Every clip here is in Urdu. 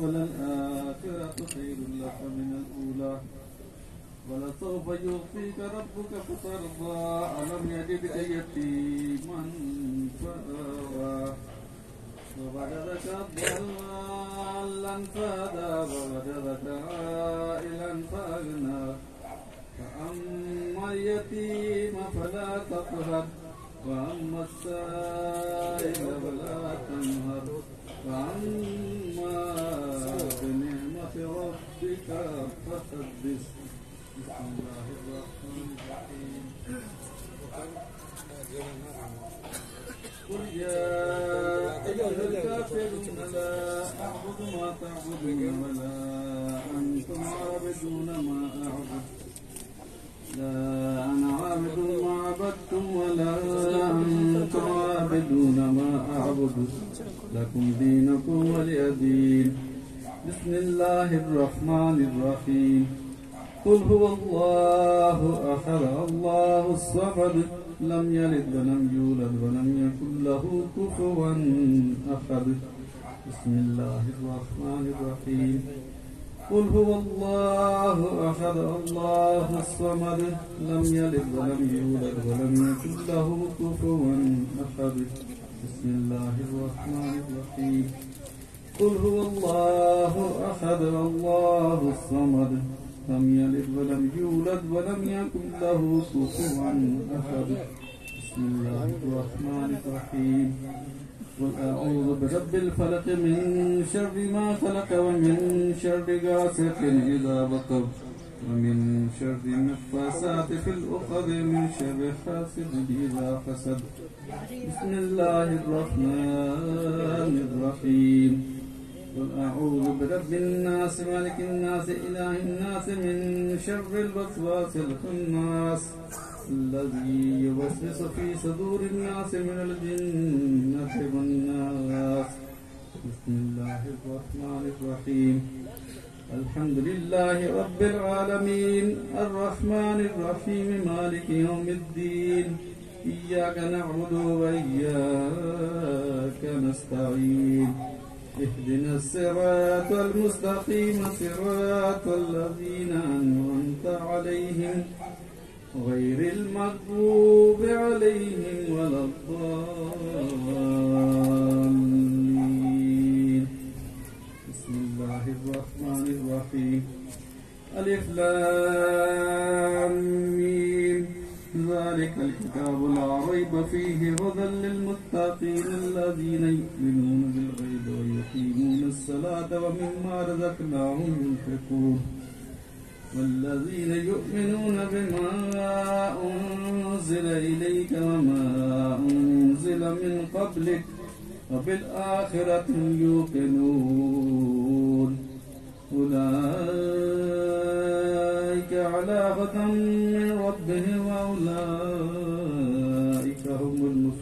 وللآخرة خير لك من الأولى ولسوف يعطيك ربك فترضى ألم يجدك يتيما فآوى ووجدك ضالا فهدى ووجدك عائلا فأغنى فأما اليتيم فلا تقهر وأما السائل فلا تنهر وأما بنعمة ربك فحدث. بسم الله الرحمن الرحيم. قل يا أيها الكافرون لا أعبد ما تعبدون ولا أنتم عابدون ما أعبد لا أنا عابد ما عبدتم ولا أنتم عابدون ما أعبد لكم دينكم ولي دين. بسم الله الرحمن الرحيم. قل هو الله أحد الله الصمد لم يلد ولم يولد ولم يكن له كفوا أحد. بسم الله الرحمن الرحيم. قل هو الله أحد الله الصمد لم يلد ولم يولد ولم يكن له كفوا أحد. بسم الله الرحمن الرحيم. قل هو الله أحد الله الصمد لم يلد ولم يولد ولم يكن له كفوا أحد. بسم الله الرحمن الرحيم. قل أعوذ برب الفلق من شر ما خلق ومن شر غاسق إذا وقب ومن شر النفاثات في العقد من شر حاسد إذا حسد. بسم الله الرحمن الرحيم. قل أعوذ برب الناس ملك الناس إله الناس من شر الوسواس الخناس الذي يوسوس في صدور الناس من الجنة والناس. بسم الله الرحمن الرحيم. الحمد لله رب العالمين الرحمن الرحيم مالك يوم الدين إياك نعبد وإياك نستعين اهدنا الصراط المستقيم صراط الذين أنعمت عليهم غير المغضوب عليهم ولا الضالين. بسم الله الرحمن الرحيم. ألف لام ميم ذلك الكتاب لا ريب فيه هدى للمتقين الذين يؤمنون بالغيب ويقيمون الصلاة ومما رزقناهم ينفقون والذين يؤمنون بما أنزل إليك وما أنزل من قبلك وبالآخرة يوقنون أولئك على هدى من ربهم وأولئك هم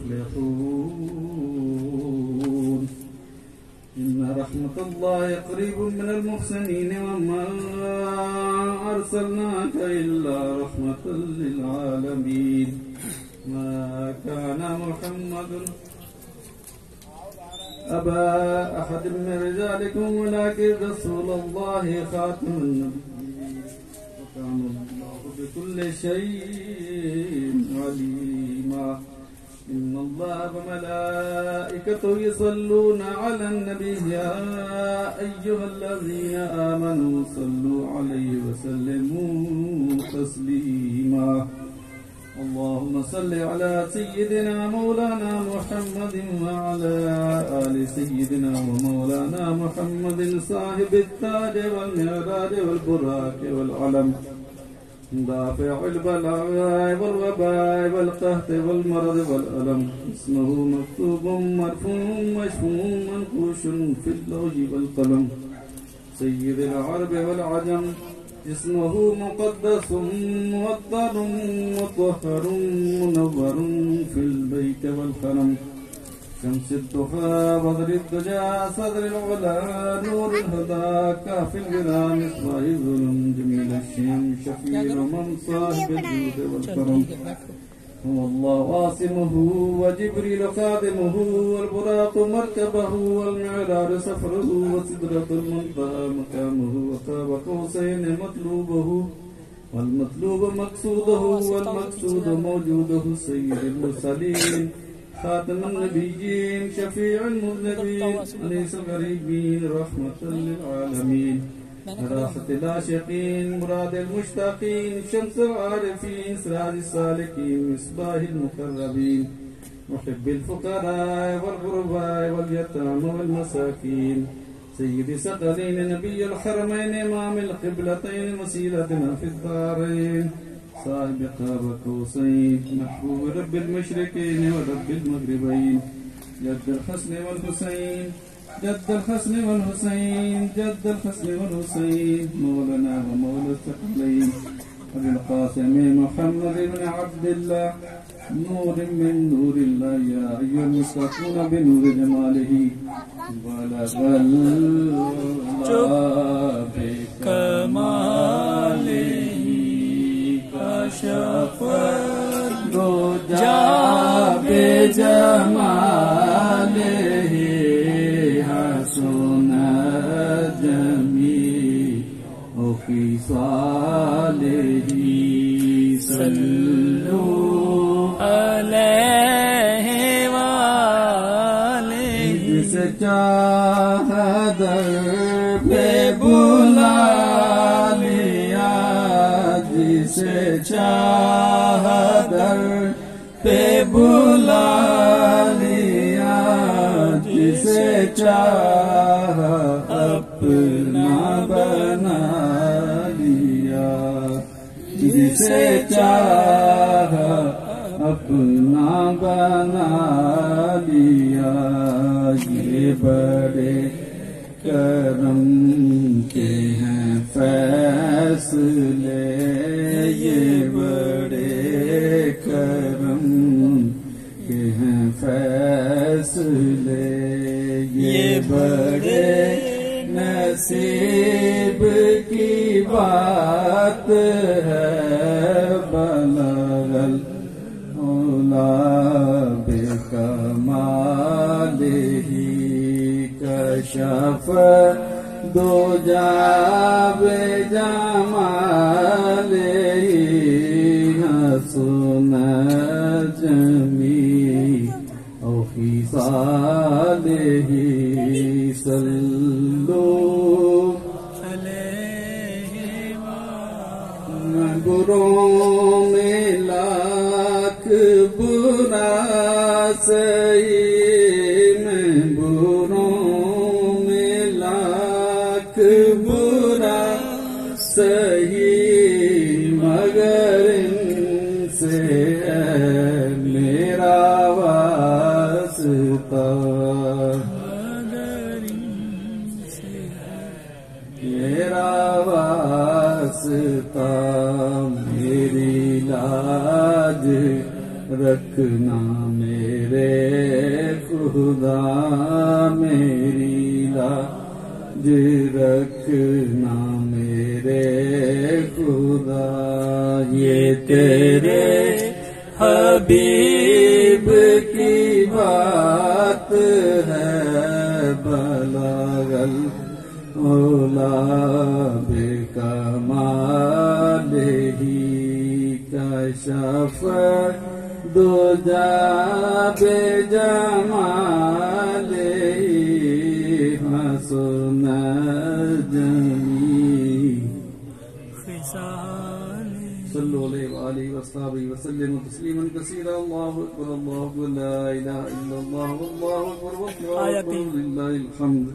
المفلحون. إن رحمة الله قريب من المحسنين وما أرسلناك إلا رحمة للعالمين. ما كان محمد أبا أحد من رجالكم ولكن رسول الله خاتم النبيين وكان الله بكل شيء عليما. إن الله وملائكته يصلون على النبي يا أيها الذين آمنوا صلوا عليه وسلموا تسليما. اللهم صل على سيدنا مولانا محمد وعلى آل سيدنا ومولانا محمد صاحب التاج والمعراج والبراق والعلم دافع البلاء والوباء والقهط والمرض والألم. اسمه مكتوب مرفوع مشفوع منقوش في اللوح والقلم. سيد العرب والعجم اسمه مقدس موطن مطهر منور في البيت والحرم. شمس الضحى بدر الدجى صدر العلا نور الهدى كافي البلا مصباح الظلم جميل الشيم شفيع من صاحب الجود والكرم. هو الله عاصمه وجبريل خادمه والبراق مركبه والمعراج سفره وسدرة المنتهى مقامه وقاب قوسين مطلوبه والمطلوب مقصوده والمقصود موجوده سيد المرسلين خاتم النبيين شفيع المذنبين أنيس الغريبين رحمة للعالمين راحة العاشقين مراد المشتاقين شمس العارفين سراج السالكين مصباح المقربين محب الفقراء والغرباء واليتامى والمساكين سيد ثقلين نبي الحرمين إمام القبلتين وسيلتنا في الدارين صاحب قاب قوسين محبوب رب المشرقين ورب المغربين جد الحسن والحسين جد الحسن والحسين جد الحسن والحسين مولانا ومولى الثقلين أبي القاسم محمد بن عبد الله نور من نور الله يا أيها المستقون بنور جماله بلغ الله بكماله كشف الرجا بجماله حسن جميع خصاله صلوا عليه وآله جسے چاہا در پہ بلا لیا جسے چاہا در پہ بلا لیا جسے چاہا اپنا بنا لیا جسے چاہا اپنا بنا لیا یہ بڑے کرم کے ہیں فیصلے یہ بڑے کرم کے ہیں فیصلے یہ بڑے نصیب کی بات ہے بلغ العلا بکمالہ کشف دجا بجمالہ حسن جمیع خصالہ صلوا علیہ وآلہ بروں میں لاکھ برا سہی میں بروں میں لاکھ برا سہی مگر ان سے ہے میرا واسطہ میرا واسطہ میری لاج رکھنا میرے خدا میری لاج رکھنا میرے خدا یہ تیرے حبیب کی بات ہے بلغ العلا بکمالہ کشف دجا بجمالہ حسن جمیع خصالہ صلوا علیہ وآلہ وصحبہ وسلم تسلیما کثیرا اللہ اکبر اللہ اکبر لا الہ الا اللہ واللہ اکبر واللہ اکبر للہ الحمد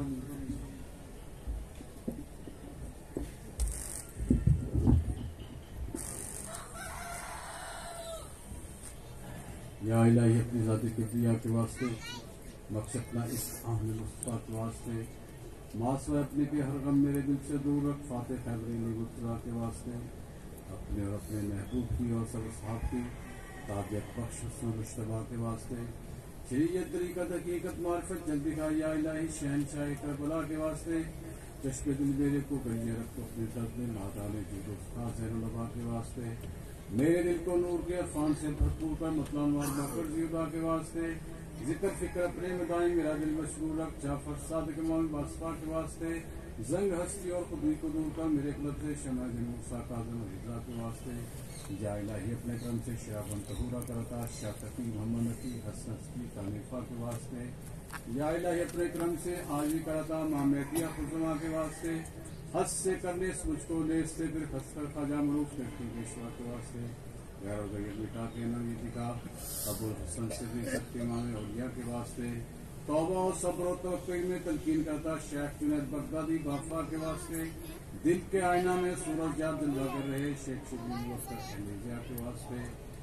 یا الہی اپنی ذات کبریا کے واسطے بخش اپنا اس اہم مصطفیٰ کے واسطے ماسوائے اپنے کے ہر غم میرے دل سے دور رکھ فاتح خیبرینی گفترا کے واسطے اپنے اور اپنے محبوب کی اور سب اصحاب کی تابعیت بخش حسن مشتبہ کے واسطے شریعت طریقت حقیقت معرفت جلدی کا یا الہی شہنشاہ کربلا کے واسطے چشم دل میرے کو گریے رکھو اپنے درد میں نادانے جو دوست زہر لبا کے واسطے میرے دل کو نور کے عرفان سے بھرپور کر مطلع نوار بکر زیودہ کے واسطے ذکر فکر اپنے میں دائیں میرا دل مشغول رکھ جعفر صادق امام باصفہ کے واسطے زنگ ہستی اور خودی کو دور کر میرے قلب سے شمع موسیٰ کاظم رضا کے واسطے یا الہی اپنے کرم سے شیابن طہورہ کرتا شاہ تقی محمد نقی حسن کی خانفہ کے واسطے یا الہی اپنے کرم سے آج بھی کرتا مامیتیہ خزمہ کے واسطے حس سے کرنے اس مجھ کو لیس سے پھر خس کر خواجہ مروف کرتی پیشوا کے واسطے غیر و غیر مٹا کے نوی دکھا ابو الحسن سے بھی سکتے امام اولیاء کے واسطے توبہ و صبر و توقع میں تلقین کرتا شیخ جنید بغدادی باقا کے واسطے دل کے آئینہ میں سورج جات جلوہ کر رہے شیخ شبیر وقت احلیجہ کے واسطے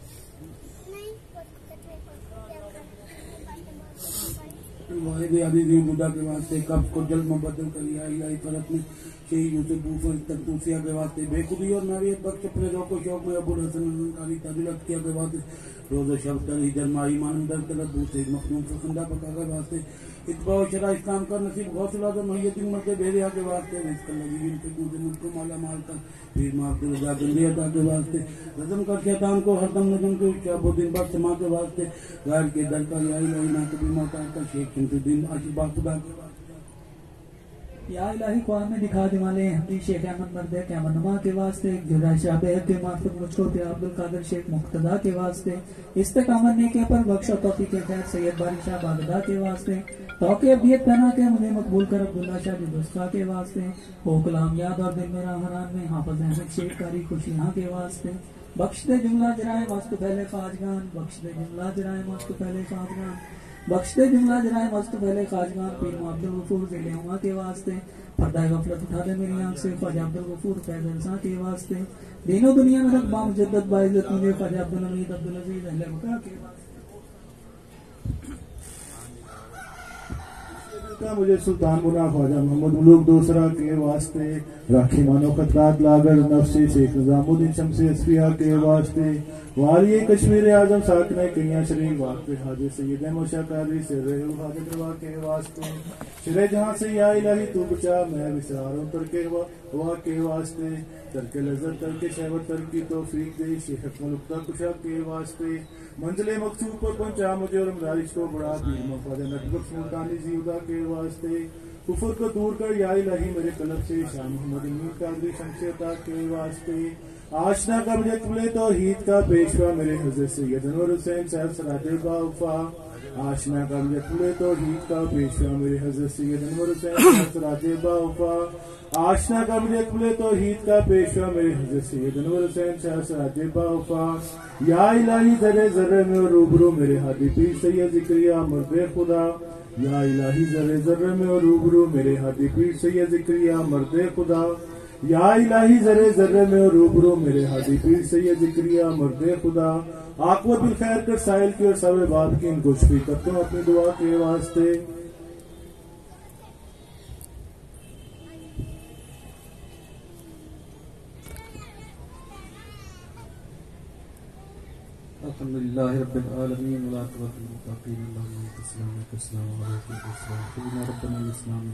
واحد عزیزی بدا کے واسطے قبض کو جلد مبدل کری الہی فرق میں شہید یوسف بوفر تنتوسیہ کے واسطے بے خودی اور نویت بخش اپنے ذوق و شوق میں ابو الحسن علی تعلیلت کیا کے واسطے روز و شب در ہجر ماہی مانم در طلب بوسے مخدوم فخندہ پکا کے واسطے اتباع و شرع اسلام کر نصیب غوث العظم محیط مرد بہریہ کے واسطے رزق اللہ جن کے گوزے ملک کو مالا مال کر پھر معاف کے رضا گندی عطا کے واسطے رزم کر شیطان کو ہر دم نظم کے شب و دن بخش سما کے واسطے غیر کے در کا یا الہی نا کبھی محتاج کا شیخ شمس الدین عاشق خدا کے یا الہی قرآن میں دکھا دے والے ہمیں شیخ احمد مرد قیامت نما کے واسطے جرہ شاہ بہت کے معرفت مجھ کو پہ عبدالقادر شیخ مقتدہ کے واسطے استقامت نیکی پر بخش و توفیق خیر سید باری شاہ باغدہ کے واسطے توقع ابدیت پہنا کے مجھے مقبول کر عبداللہ شاہ جدوسخہ کے واسطے ہو کلام یاد اور دل میرا حران میں حافظ احمد شیخ کاری خوشیاں کے واسطے بخش دے جملہ جرائم مست پہلے خواجگان بخش دے جملہ جرائم مست پہلے خواجگان بخش دے جملہ جرائم مست پہلے خواجگان پیر عبدالغفور ذیل ہما کے واسطے پردہ غفلت اٹھا دے میری آنکھ سے خواجہ عبدالغفور فیض انسان کے واسطے دین و دنیا میں رقبہ مجدد باعزت مجھے خواجہ عبدالحمید عبدالعزیز اہل مکہ کے واسطے مجھے سلطان منا خواجہ محمد ملوک دوسرا کے واسطے راکھی مانو خطرات لاگر نفسی شیخ نظام الدین شمس اصفیہ کے واسطے والی کشمیر اعظم ساکن کیاں شریف واقع حاجی سید موشا قادری سر حاجت روا کے واسطے شرے جہاں سے یا الہی تو بچا میں وساروں ترکے ہوا کے واسطے ترک لذت ترک شہوت ترکی توفیق دے شیخ ملکہ کشا کے واسطے منزل مقصود پر پہنچا مجھے اور مدارش کو بڑا پیر مفاد نقبت سلطانی زیودہ کے واسطے کفر کو دور کر یا الہی میرے قلب سے شاہ محمد امین قادری شمس عطا کے واسطے آشنا کا مجھے قبل توحید کا پیشوا میرے حضرت سید انور حسین صاحب سراج باوفا آشنا کا مجھے قبل توحید کا پیشوا میرے حضرت سید انور حسین صاحب سراج باوفا آشنا کا مجھے قبل توحید کا پیشوا میرے حضرت سید انور حسین صاحب سراج باوفا یا الہی ذرے ذرے میں اور روبرو میرے ہادی پیر سید ذکریہ مرد خدا یا الہی ذرے ذرے میں اور روبرو میرے ہادی پیر سید ذکریہ مرد خدا یا الہی ذرے ذرے میں اور روبرو میرے ہادی پیر سید ذکریہ مرد خدا عاقبت بالخیر کر سائل کی اور سب باب کی ان کو شفیع کرتا ہوں اپنی دعا کے واسطے الحمدللہ رب العالمین والعاقبۃ للمتقین اللہم تسلیم والسلام علیکم سیدنا ربنا الاسلام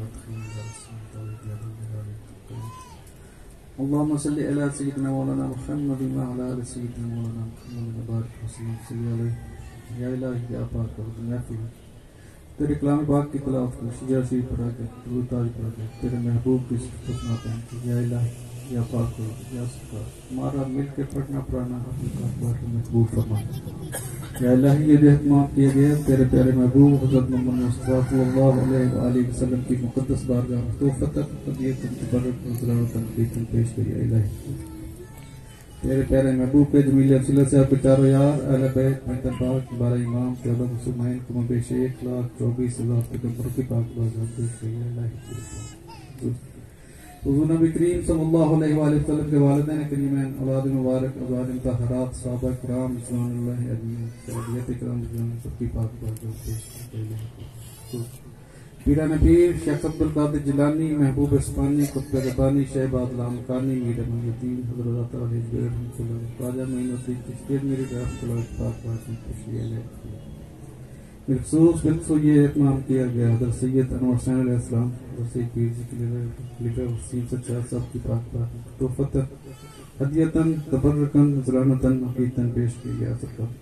اللہم صلی علی سیدنا مولانا محمد وعلی آل سیدنا مولانا محمد مبارک وسلم صلی علیہ یا الہی یا پاک اور محفوظ تیرے کلام پاک کی تلاوت کو شجاع سے پڑھا کے درود تاج پڑھا کے تیرے محبوب کی صفت نہ پہن یا الہی یا پاک ہو یا سکار ہمارا مل کے پڑھنا پڑھانا اپنے کاروبار میں مقبول فرما یا الہی یہ جو اہتمام کیے گئے تیرے پیارے محبوب حضرت محمد مصطفیٰ صلی اللہ علیہ وآلہ وسلم کی مقدس بارگاہ میں تو فتح قدیت تبرک نظرہ و تنقید پیش کری الہی تیرے پیارے محبوب کے جمیل افضل سے آپ چاروں یار اہل بیت محتر پاک بارہ امام چودہ مسلمین کم بیش 1,24,000 پیغمبر کی پاک بارگاہ پیش کری الہی حضور نبی کریم صلی اللہ علیہ وآلہ وسلم کے والدین کریمین اولاد مبارک ازواج مطہرات صحابہ کرام رضوان اللہ اجمعین سعودیت کرام رضوان سب کی پاک بارگاہ پیش کرتے ہیں پیران پیر شیخ عبدالقادر جیلانی محبوب اسپانی قطب ربانی شیخ عادل مکانی میر محی الدین حضرت علیہ رحمۃ اللہ خواجہ معین الدین چشتی میری رحمۃ اللہ پاک بارگاہ پیش کری بالخصوص یہ اہتمام کیا گیا حضرت سید انور حسین علیہ السلام حضرت سید پیر جی کے لیے وسیم سچا صاحب کی پاک بات تحفۃ ہدیتاً تبرکاً نذرانتاً عقیدتاً پیش کی گیا سرکار.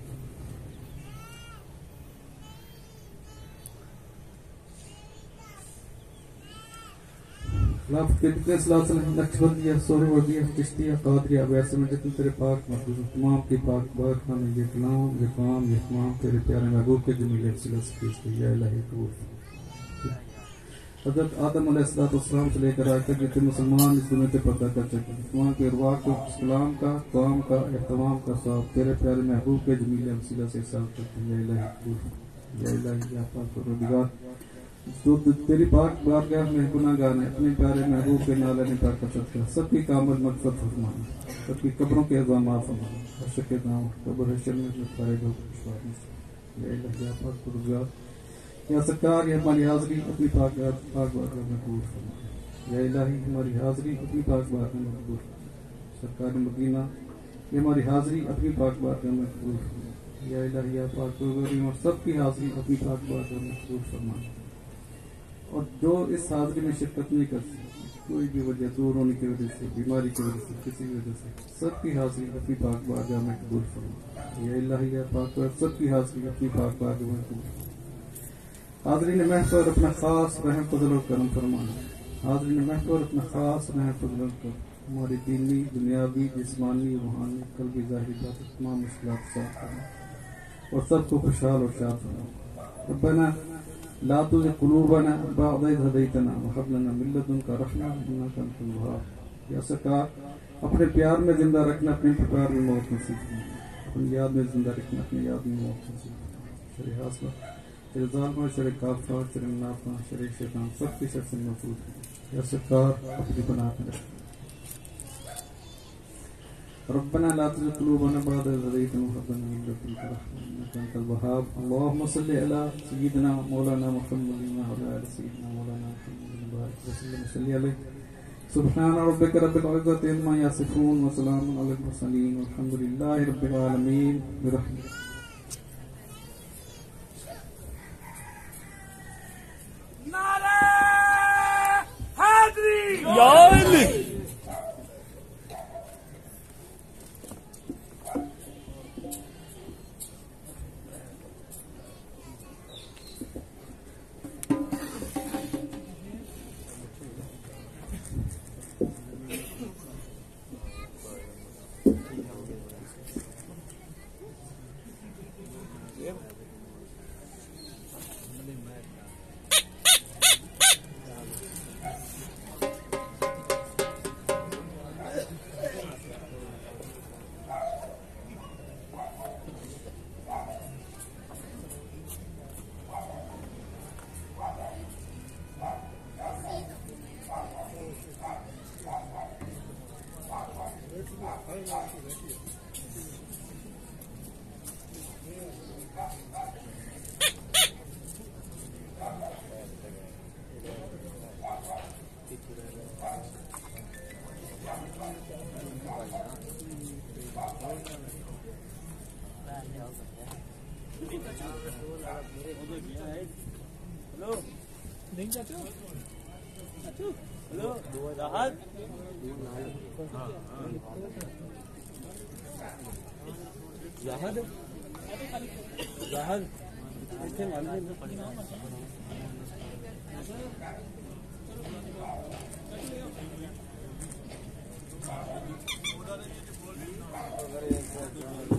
خلافت کے کتنے سلاسل نقشبندیہ سہروردیہ چشتیہ قادریہ ویسے میں جتنے تیرے پاک محبوب تمام کی پاک بارکان یہ کلام یہ کام یہ تمام تیرے پیارے محبوب کے جمیل وسیلہ سے پیش کی یا الہی قبول. حضرت آدم علیہ السلام سے لے کر آج تک جتنے مسلمان اس دنیا سے پردہ کر چکے تمام کے ارواح کو کلام کا کام کا اہتمام کا ثواب تیرے پیارے محبوب کے جمیل وسیلہ سے حساب کرتے ہیں یا الہی قبول. یا الہی یا پاک پروردگار جو تیری پاک بارگاہ میں گناہ گار نے اپنے پیارے محبوب کے نالے نے پاک کثرت کر سب کی کامل مغفرت فرمانا سب کی قبروں کے عظامات فرمانا حشر کے دام قبر حشر میں فارغ ہو کر یا الہی یا پاک پروردگار یا سرکار یہ ہماری حاضری اپنی پاک بارگاہ میں قبول فرمانا. یا الہی ہماری حاضری اپنی پاک بارگاہ میں قبول فرمانا. سرکار مدینہ یہ ہماری حاضری اپنی پاک بارگاہ میں قبول فرمانا. یا الہی یا پاک پروردگار اور سب کی حاضری اپنی پاک بارگاہ میں قبول فرمانا. اور جو اس حاضری میں شرکت نہیں کر سکتے کوئی بھی وجہ دور ہونے کی وجہ سے بیماری کی وجہ سے کسی وجہ سے سب کی حاضری اپنی پاک بارگاہ میں قبول فرمانا. یا الہی یا پاک سب کی حاضری اپنی پاک بارگاہ میں قبول فرمانا. حاضرین محفل اپنا خاص رحم فضل و کرم فرمانا. حاضرین محفل اپنا خاص رحم فضل و کرم ہماری دینی دنیاوی جسمانی روحانی قلبی ظاہری بات تمام مشکلات صاف کرنا اور سب کو خوشحال اور شاد کرنا. ربنا لا تزغ قلوبنا بعد إذ هديتنا وهب لنا من لدنك رحمة إنك أنت الوهاب. یا سرکار اپنے پیار میں زندہ رکھنا اپنے پیار میں موت نصیب کرنا اپنی یاد میں زندہ رکھنا اپنی یاد میں موت نصیب کرنا. شر حاصلہ شر ظالمہ شر کافر شر منافع شر شیطان سب کی شر سے محفوظ کرنا. یا سرکار اپنی پناہ میں رکھنا. ربنا لا تزغ قلوبنا بعد إذ هديتنا وهب لنا من لدنك رحمة إنك أنت الوهاب. اللهم صل على سيدنا مولانا محمد وعلى آل سيدنا مولانا محمد وبارك وسلم وصل عليه. سبحان ربك رب العزة عما يصفون وسلام على المرسلين والحمد لله رب العالمين برحمته. نعرہ حیدری یا علی نہیں جاتے ہو ہلو راحت راحت راحت